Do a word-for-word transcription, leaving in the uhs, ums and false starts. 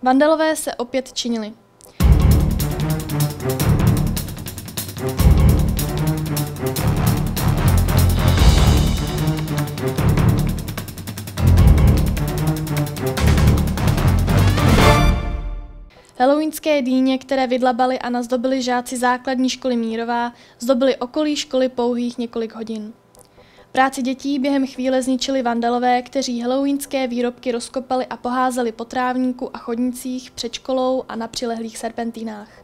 Vandalové se opět činili. Halloweenské dýně, které vydlabali a nazdobili žáci základní školy Mírová, zdobili okolí školy pouhých několik hodin. Práci dětí během chvíle zničili vandalové, kteří halloweenské výrobky rozkopali a poházeli po trávníku a chodnicích před školou a na přilehlých serpentínách.